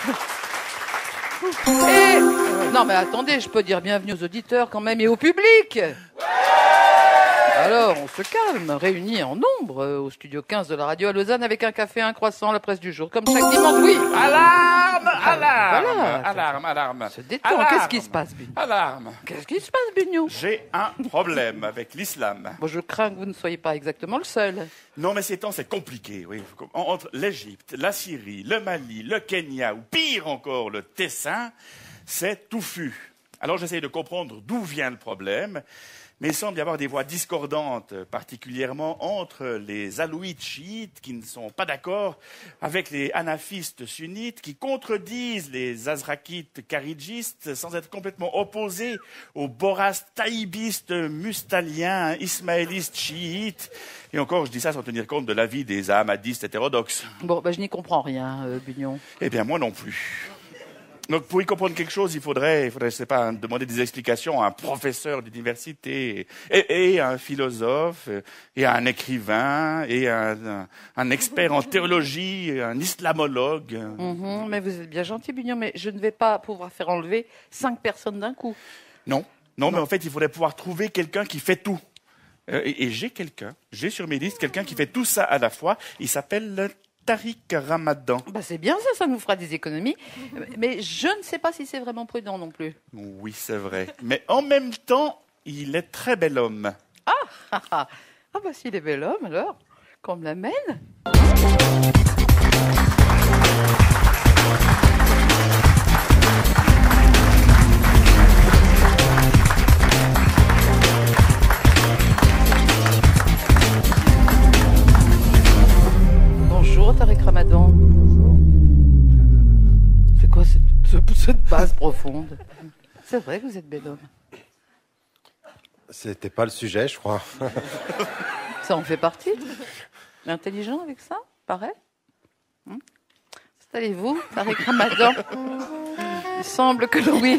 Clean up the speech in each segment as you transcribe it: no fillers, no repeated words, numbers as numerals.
Non, mais attendez, je peux dire bienvenue aux auditeurs quand même et au public. Alors, on se calme, réunis en nombre au studio 15 de la radio à Lausanne avec un café, un croissant, la presse du jour, comme chaque dimanche. Oui. Alarme, alarme, Voilà. alarme. Se détend. Qu'est-ce qui se passe, Bugnon? Alarme. Qu'est-ce qui se passe, Bugnon? J'ai un problème avec l'islam. Bon, je crains que vous ne soyez pas exactement le seul. Non, mais ces temps, c'est compliqué, oui. Entre l'Égypte, la Syrie, le Mali, le Kenya, ou pire encore, le Tessin, c'est touffu. Alors, j'essaye de comprendre d'où vient le problème. Mais il semble y avoir des voix discordantes, particulièrement entre les alouites chiites qui ne sont pas d'accord avec les hanafistes sunnites qui contredisent les azrakites kharidjistes sans être complètement opposés aux boras-taïbistes mustaliens, ismaélistes chiites. Et encore, je dis ça sans tenir compte de l'avis des ahmadistes hétérodoxes. Bon, je n'y comprends rien, Bugnon. Eh bien, moi non plus. Donc, pour y comprendre quelque chose, il faudrait, je sais pas, demander des explications à un professeur d'université et à un philosophe et à un écrivain et à un expert en théologie, un islamologue. Mais vous êtes bien gentil, Bugnon, mais je ne vais pas pouvoir faire enlever 5 personnes d'un coup. Non, mais en fait, il faudrait pouvoir trouver quelqu'un qui fait tout. Et j'ai sur mes listes quelqu'un qui fait tout ça à la fois. Il s'appelle Tariq Ramadan. C'est bien ça nous fera des économies. Mais je ne sais pas si c'est vraiment prudent non plus. Oui, c'est vrai. Mais en même temps, il est très bel homme. S'il est bel homme, alors, qu'on me l'amène. Bonjour, Tariq Ramadan. C'est quoi cette base profonde? C'est vrai que vous êtes bel homme. C'était pas le sujet, je crois. Ça en fait partie. Intelligent avec ça, paraît. Installez-vous, Tariq Ramadan. Il semble que oui.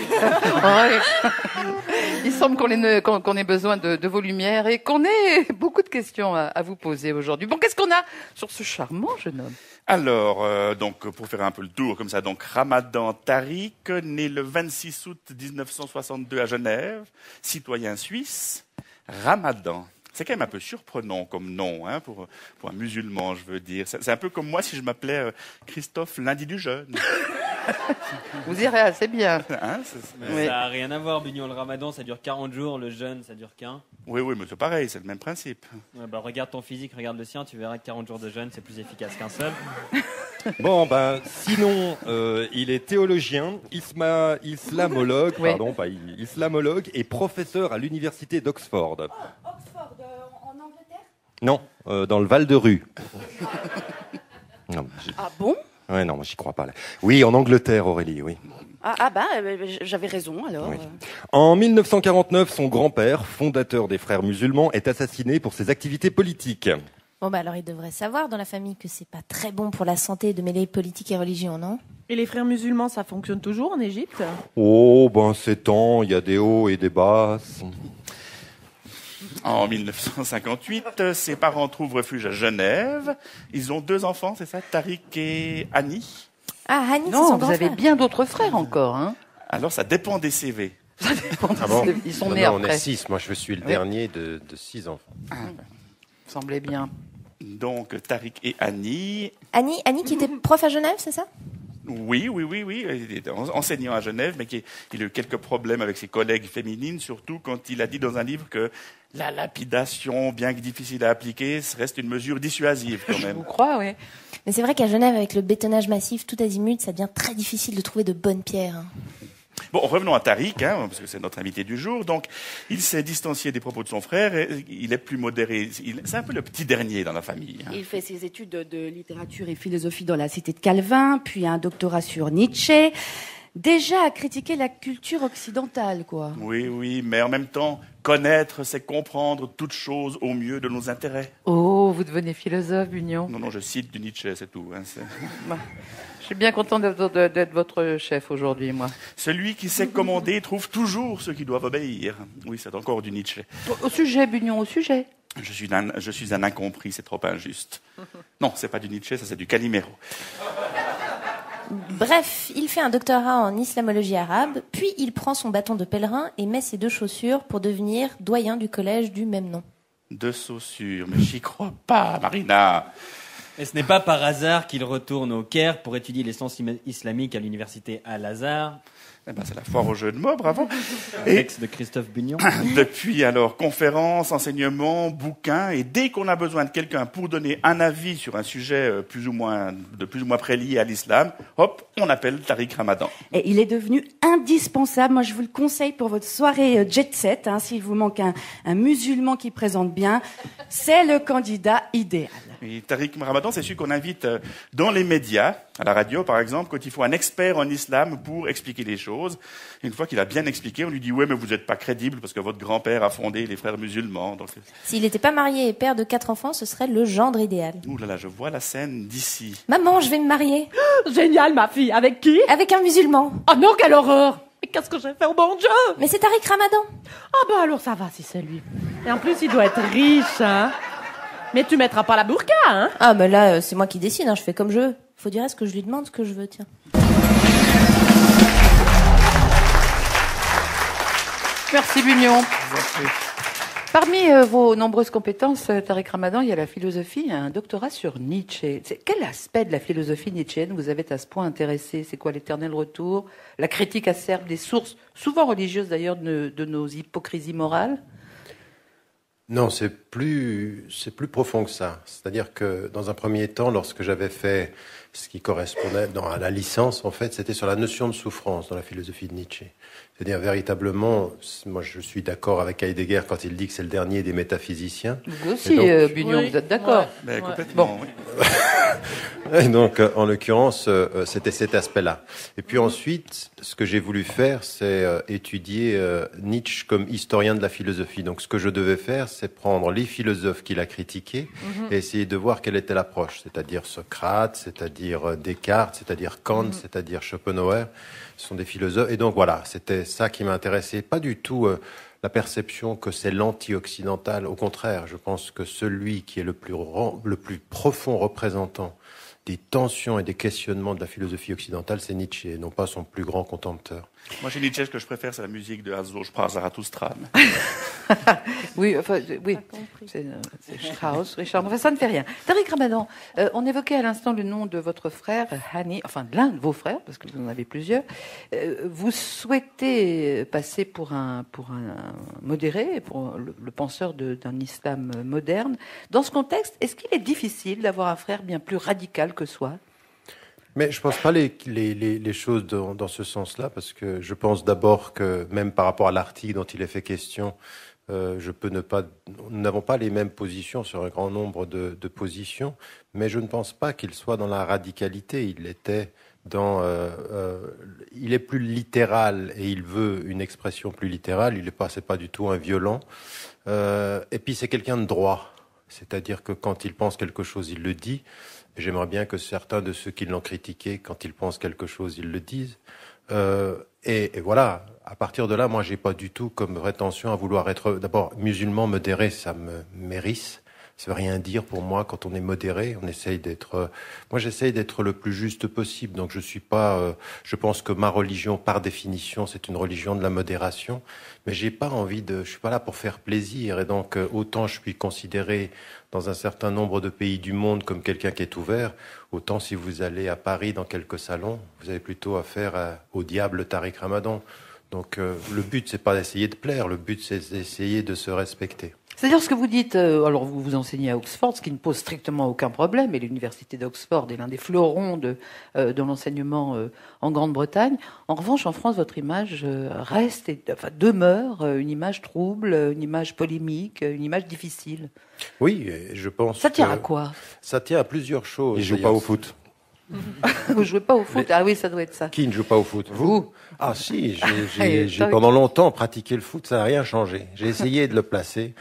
Il semble qu'on ait besoin de vos lumières et qu'on ait beaucoup de questions à vous poser aujourd'hui. Bon, qu'est-ce qu'on a sur ce charmant jeune homme? Alors, donc, pour faire un peu le tour comme ça, donc Ramadan Tariq, né le 26 août 1962 à Genève, citoyen suisse. Ramadan. C'est quand même un peu surprenant comme nom, hein, pour un musulman, je veux dire. C'est un peu comme moi si je m'appelais Christophe Lundi du Jeûne. Vous irez assez bien. Hein, Ça n'a rien à voir, Bugnon. Le ramadan, ça dure 40 jours. Le jeûne, ça dure qu'un. Oui, mais c'est pareil, c'est le même principe. Ouais, regarde ton physique, regarde le sien. Tu verras que 40 jours de jeûne, c'est plus efficace qu'un seul. Bon, sinon, il est théologien, islamologue, Oui. islamologue et professeur à l'université d'Oxford. Oxford, en Angleterre? Non, dans le Val-de-Rue. Non, Ah bon? ouais, non, j'y crois pas. Là. Oui, en Angleterre, Aurélie, oui. J'avais raison alors. Oui. En 1949, son grand-père, fondateur des Frères musulmans, est assassiné pour ses activités politiques. Bon, alors il devrait savoir dans la famille que c'est pas très bon pour la santé de mêler politique et religion, non? Et les frères musulmans, ça fonctionne toujours en Égypte? Oh, c'est temps, il y a des hauts et des basses. En 1958, ses parents trouvent refuge à Genève. Ils ont 2 enfants, c'est ça, Tariq et Annie. Ah, Annie, c'est Non, son vous grand avez frère. bien d'autres frères encore, hein? Alors, ça dépend des CV. Ah bon? Ils sont Non, nés on après. est 6, moi je suis le Oui. dernier de 6 enfants. Semblait bien. Donc, Tariq et Annie. Annie qui était prof à Genève, c'est ça? Oui. Il était enseignant à Genève, mais il a eu quelques problèmes avec ses collègues féminines, surtout quand il a dit dans un livre que la lapidation, bien que difficile à appliquer, reste une mesure dissuasive quand Je même. vous crois, oui. Mais c'est vrai qu'à Genève, avec le bétonnage massif tout azimut, ça devient très difficile de trouver de bonnes pierres. Hein. Bon, revenons à Tariq, parce que c'est notre invité du jour. Donc, il s'est distancié des propos de son frère, et il est plus modéré. C'est un peu le petit dernier dans la famille. Hein. Il fait ses études de littérature et philosophie dans la cité de Calvin, puis un doctorat sur Nietzsche. Déjà à critiquer la culture occidentale, quoi. Oui, mais en même temps, connaître, c'est comprendre toute chose au mieux de nos intérêts. Oh, vous devenez philosophe, Bugnon. Non, je cite du Nietzsche, c'est tout. Hein, Je suis bien content d'être votre chef aujourd'hui, moi. Celui qui sait commander trouve toujours ceux qui doivent obéir. Oui, c'est encore du Nietzsche. Au sujet, Bugnon, au sujet. Je suis un incompris, c'est trop injuste. Non, c'est pas du Nietzsche, ça c'est du Calimero. Bref, il fait un doctorat en islamologie arabe, puis il prend son bâton de pèlerin et met ses 2 chaussures pour devenir doyen du collège du même nom. 2 chaussures, mais j'y crois pas, Marina. Et ce n'est pas par hasard qu'il retourne au Caire pour étudier les sciences islamiques à l'université Al-Azhar. Eh ben, c'est la foire au jeu de mots, bravo. Texte de Christophe Bugnon. Depuis alors, conférences, enseignements, bouquins, et dès qu'on a besoin de quelqu'un pour donner un avis sur un sujet de plus ou moins près lié à l'islam, hop, on appelle Tariq Ramadan. Et il est devenu indispensable. Moi, je vous le conseille pour votre soirée jet set. S'il vous manque un musulman qui présente bien, c'est le candidat idéal. Et Tariq Ramadan, c'est celui qu'on invite dans les médias, à la radio par exemple, quand il faut un expert en islam pour expliquer les choses. Et une fois qu'il a bien expliqué, on lui dit « Ouais, mais vous n'êtes pas crédible parce que votre grand-père a fondé les frères musulmans. » Donc, S'il n'était pas marié et père de 4 enfants, ce serait le gendre idéal. ouh là là, je vois la scène d'ici. Maman, je vais me marier. Génial, ma fille. Avec qui? Avec un musulman. Oh non, quelle horreur! Mais qu'est-ce que j'ai fait au bon Dieu? Mais c'est Tariq Ramadan. Ah bah alors ça va si c'est lui. Et en plus, il doit être riche, hein. Mais tu mettras pas la burqa, hein? Ah, mais là, c'est moi qui décide, je fais comme je veux. Faut dire à ce que je lui demande ce que je veux, tiens. Merci Bugnon. Parmi vos nombreuses compétences, Tariq Ramadan, il y a la philosophie, un doctorat sur Nietzsche. Quel aspect de la philosophie nietzschéenne vous avez à ce point intéressé? C'est quoi l'éternel retour? La critique acerbe des sources, souvent religieuses d'ailleurs, de nos hypocrisies morales? Non, c'est plus profond que ça. C'est-à-dire que dans un premier temps, lorsque j'avais fait ce qui correspondait à la licence, en fait, c'était sur la notion de souffrance dans la philosophie de Nietzsche. C'est-à-dire véritablement, moi je suis d'accord avec Heidegger quand il dit que c'est le dernier des métaphysiciens. Vous aussi, Bugnon, oui. vous êtes d'accord? Mais complètement, oui. Et donc, en l'occurrence, c'était cet aspect-là. Et puis ensuite, ce que j'ai voulu faire, c'est étudier Nietzsche comme historien de la philosophie. Donc, ce que je devais faire, c'est prendre les philosophes qu'il a critiqués et essayer de voir quelle était l'approche. C'est-à-dire Socrate, c'est-à-dire Descartes, c'est-à-dire Kant, c'est-à-dire Schopenhauer. Ce sont des philosophes. Et donc, voilà, c'était ça qui m'intéressait. Pas du tout la perception que c'est l'anti-occidental. Au contraire, je pense que celui qui est le plus profond représentant des tensions et des questionnements de la philosophie occidentale, c'est Nietzsche, et non pas son plus grand contempteur. Moi, chez Nietzsche, ce que je préfère, c'est la musique de Hasso Sprach Zarathustra. Oui, enfin, oui, c'est Strauss, Richard. Enfin, ça ne fait rien. Tariq Ramadan, on évoquait à l'instant le nom de votre frère, Hani, enfin de l'un de vos frères, parce que vous en avez plusieurs. Vous souhaitez passer pour un modéré, pour le penseur d'un islam moderne. Dans ce contexte, est-ce qu'il est difficile d'avoir un frère bien plus radical que soi? Mais je pense pas les choses dans ce sens-là, parce que je pense d'abord que même par rapport à l'article dont il est fait question, nous n'avons pas les mêmes positions sur un grand nombre de positions, mais je ne pense pas qu'il soit dans la radicalité. Il était il est plus littéral et il veut une expression plus littérale. C'est pas du tout un violent. Et puis c'est quelqu'un de droit, c'est-à-dire que quand il pense quelque chose, il le dit. J'aimerais bien que certains de ceux qui l'ont critiqué, quand ils pensent quelque chose, ils le disent. Et voilà, à partir de là, moi, j'ai pas du tout comme prétention à vouloir être... D'abord, musulman modéré, ça me mérisse. Ça veut rien dire pour moi. Quand on est modéré, on essaye d'être... Moi, j'essaye d'être le plus juste possible. Donc, je suis pas... je pense que ma religion, par définition, c'est une religion de la modération. Mais j'ai pas envie de... Je suis pas là pour faire plaisir. Et donc, autant je suis considéré dans un certain nombre de pays du monde comme quelqu'un qui est ouvert, autant si vous allez à Paris dans quelques salons, vous avez plutôt affaire au diable Tariq Ramadan. Donc, le but, c'est pas d'essayer de plaire. Le but, c'est d'essayer de se respecter. C'est-à-dire ce que vous dites, alors vous enseignez à Oxford, ce qui ne pose strictement aucun problème, et l'université d'Oxford est l'un des fleurons de l'enseignement en Grande-Bretagne. En revanche, en France, votre image reste, demeure une image trouble, une image polémique, une image difficile. Oui, je pense. Ça tient à quoi? Ça tient à plusieurs choses. Il joue pas au foot. Vous jouez pas au foot? Ah oui, ça doit être ça. Qui ne joue pas au foot? Vous? Ah si, j'ai pendant longtemps pratiqué le foot, ça n'a rien changé. J'ai essayé de le placer.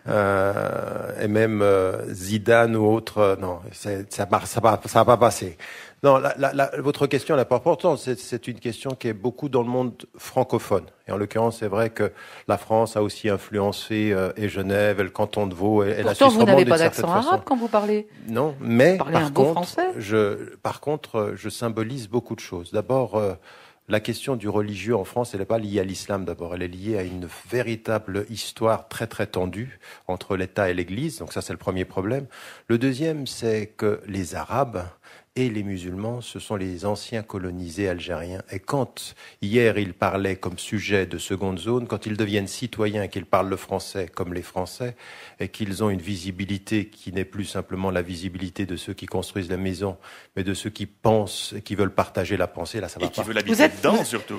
Et même Zidane ou autre, non, ça va pas passer. Non, votre question n'est pas importante. C'est une question qui est beaucoup dans le monde francophone. Et en l'occurrence, c'est vrai que la France a aussi influencé et Genève, et le canton de Vaud, et la Suisse romande. Pourtant, vous n'avez pas d'une certaine d'accent façon. arabe quand vous parlez. Non, mais Parlez un beau français. par contre, je symbolise beaucoup de choses. D'abord, la question du religieux en France, elle n'est pas liée à l'islam d'abord. Elle est liée à une véritable histoire très très tendue entre l'État et l'Église. Donc ça, c'est le premier problème. Le deuxième, c'est que les Arabes et les musulmans, ce sont les anciens colonisés algériens. Et quand, hier, ils parlaient comme sujet de seconde zone, quand ils deviennent citoyens et qu'ils parlent le français comme les Français, et qu'ils ont une visibilité qui n'est plus simplement la visibilité de ceux qui construisent la maison, mais de ceux qui pensent et qui veulent partager la pensée, là, ça va Et qui pas. veulent habiter dedans, surtout.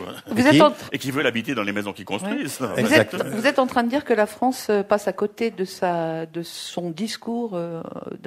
Et qui veulent habiter dans les maisons qu'ils construisent. Ouais. Vous êtes en train de dire que la France passe à côté de son discours d'intégration ?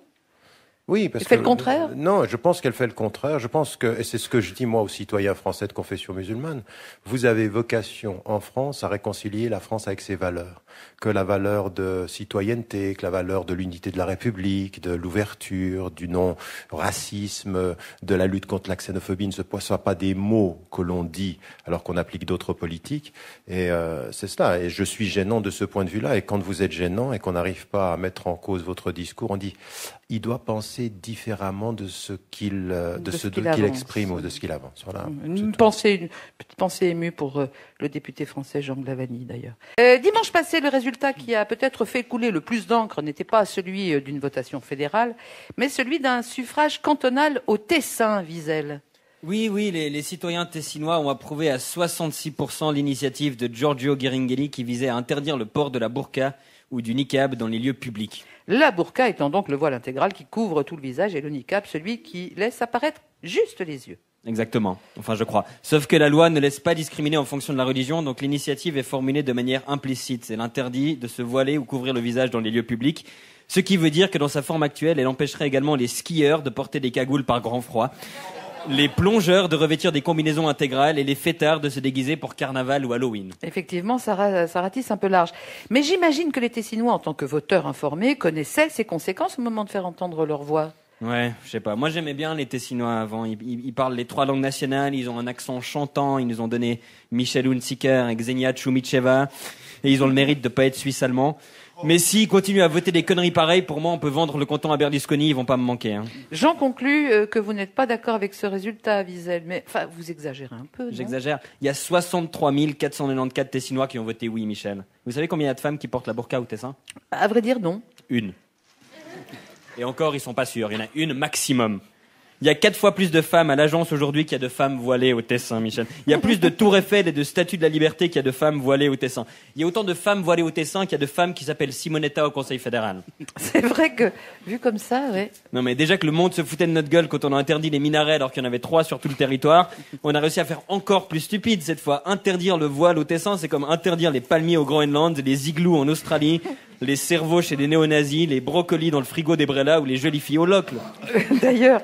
Oui, parce Elle fait le contraire ? Non, je pense qu'elle fait le contraire. Je pense que, et c'est ce que je dis moi aux citoyens français de confession musulmane, vous avez vocation en France à réconcilier la France avec ses valeurs. Que la valeur de citoyenneté, que la valeur de l'unité de la République, de l'ouverture, du non-racisme, de la lutte contre la xénophobie ne soient pas des mots que l'on dit alors qu'on applique d'autres politiques. Et c'est cela. Et je suis gênant de ce point de vue-là. Et quand vous êtes gênant et qu'on n'arrive pas à mettre en cause votre discours, on dit il doit penser différemment de ce qu'il exprime ou de ce qu'il avance. Voilà. Une petite pensée émue pour le député français Jean Glavany, d'ailleurs. Dimanche passé, le résultat qui a peut-être fait couler le plus d'encre n'était pas celui d'une votation fédérale, mais celui d'un suffrage cantonal au Tessin, Wiesel. Oui, les citoyens tessinois ont approuvé à 66% l'initiative de Giorgio Gueringhelli qui visait à interdire le port de la burqa ou du niqab dans les lieux publics. La burqa étant donc le voile intégral qui couvre tout le visage et le niqab, celui qui laisse apparaître juste les yeux. Exactement, enfin je crois. Sauf que la loi ne laisse pas discriminer en fonction de la religion, donc l'initiative est formulée de manière implicite. C'est l'interdit de se voiler ou couvrir le visage dans les lieux publics, ce qui veut dire que dans sa forme actuelle, elle empêcherait également les skieurs de porter des cagoules par grand froid, les plongeurs de revêtir des combinaisons intégrales et les fêtards de se déguiser pour carnaval ou Halloween. Effectivement, ça ratisse un peu large. Mais j'imagine que les Tessinois, en tant que voteurs informés, connaissaient ces conséquences au moment de faire entendre leur voix. Ouais, je sais pas. Moi, j'aimais bien les Tessinois avant. Ils parlent les 3 langues nationales, ils ont un accent chantant, ils nous ont donné Michel Hunziker et Xenia Tchoumitcheva, et ils ont le mérite de pas être suisse-allemand. Mais s'ils continuent à voter des conneries pareilles, pour moi, on peut vendre le canton à Berlusconi, ils vont pas me manquer. Hein. J'en conclus que vous n'êtes pas d'accord avec ce résultat, Wiesel. Mais enfin, vous exagérez un peu, non ? J'exagère. Il y a 63 494 Tessinois qui ont voté oui, Michel. Vous savez combien il y a de femmes qui portent la burqa au Tessin ? À vrai dire, non. Une. Et encore, ils sont pas sûrs. Il y en a une maximum. Il y a 4 fois plus de femmes à l'agence aujourd'hui qu'il y a de femmes voilées au Tessin, Michel. Il y a plus de Tour Eiffel et de Statue de la Liberté qu'il y a de femmes voilées au Tessin. Il y a autant de femmes voilées au Tessin qu'il y a de femmes qui s'appellent Simonetta au Conseil fédéral. C'est vrai que, vu comme ça, ouais. Non mais déjà que le monde se foutait de notre gueule quand on a interdit les minarets alors qu'il y en avait 3 sur tout le territoire, on a réussi à faire encore plus stupide cette fois. Interdire le voile au Tessin, c'est comme interdire les palmiers au Groenland, les igloos en Australie, les cerveaux chez les néo-nazis, les brocolis dans le frigo des Brella ou les jolies filles au locle. D'ailleurs,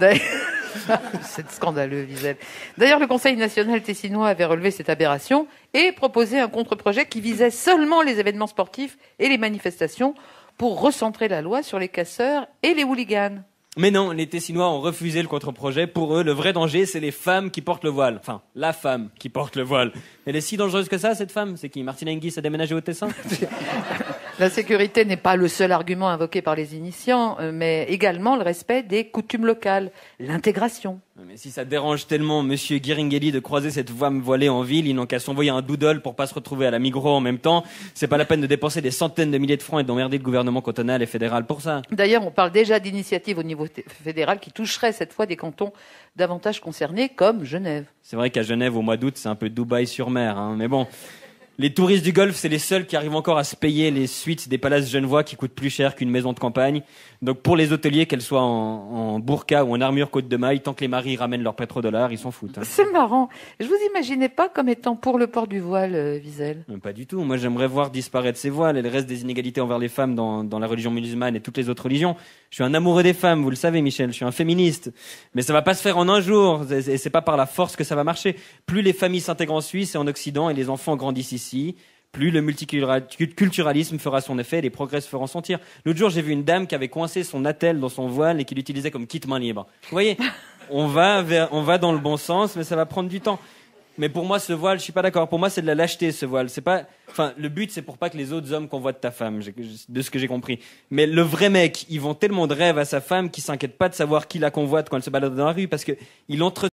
c'est scandaleux, Wiesel. D'ailleurs, le Conseil national tessinois avait relevé cette aberration et proposé un contre-projet qui visait seulement les événements sportifs et les manifestations pour recentrer la loi sur les casseurs et les hooligans. Mais non, les Tessinois ont refusé le contre-projet. Pour eux, le vrai danger, c'est les femmes qui portent le voile. Enfin, la femme qui porte le voile. Elle est si dangereuse que ça, cette femme ? C'est qui ? Martina Hingis a déménagé au Tessin ? La sécurité n'est pas le seul argument invoqué par les initiants, mais également le respect des coutumes locales, l'intégration. Mais si ça dérange tellement Monsieur Gueringhelli de croiser cette femme voilée en ville, ils n'ont qu'à s'envoyer un doodle pour pas se retrouver à la Migros en même temps. C'est pas la peine de dépenser des centaines de milliers de francs et d'emmerder le gouvernement cantonal et fédéral pour ça. D'ailleurs, on parle déjà d'initiatives au niveau fédéral qui toucheraient cette fois des cantons davantage concernés, comme Genève. C'est vrai qu'à Genève, au mois d'août, c'est un peu Dubaï-sur-Mer, hein, mais bon. Les touristes du Golfe, c'est les seuls qui arrivent encore à se payer les suites des palaces genevois qui coûtent plus cher qu'une maison de campagne. Donc pour les hôteliers, qu'elles soient en burqa ou en armure côte de maille, tant que les maris ramènent leurs pétrodollars, ils s'en foutent. Hein. C'est marrant. Je vous imaginais pas comme étant pour le port du voile, Wiesel. Pas du tout. Moi, j'aimerais voir disparaître ces voiles et le reste des inégalités envers les femmes dans la religion musulmane et toutes les autres religions. Je suis un amoureux des femmes, vous le savez, Michel. Je suis un féministe. Mais ça va pas se faire en un jour. Et c'est pas par la force que ça va marcher. Plus les familles s'intègrent en Suisse et en Occident et les enfants grandissent ici, plus le multiculturalisme fera son effet et les progrès se feront sentir. L'autre jour, j'ai vu une dame qui avait coincé son attelle dans son voile et qui l'utilisait comme kit main libre. Vous voyez, on va dans le bon sens, mais ça va prendre du temps. Mais pour moi, ce voile, je suis pas d'accord. Pour moi, c'est de la lâcheté, ce voile. C'est pas, enfin, le but, c'est pour pas que les autres hommes convoitent ta femme, de ce que j'ai compris. Mais le vrai mec, il vend tellement de rêves à sa femme qu'il s'inquiète pas de savoir qui la convoite quand elle se balade dans la rue parce que il entre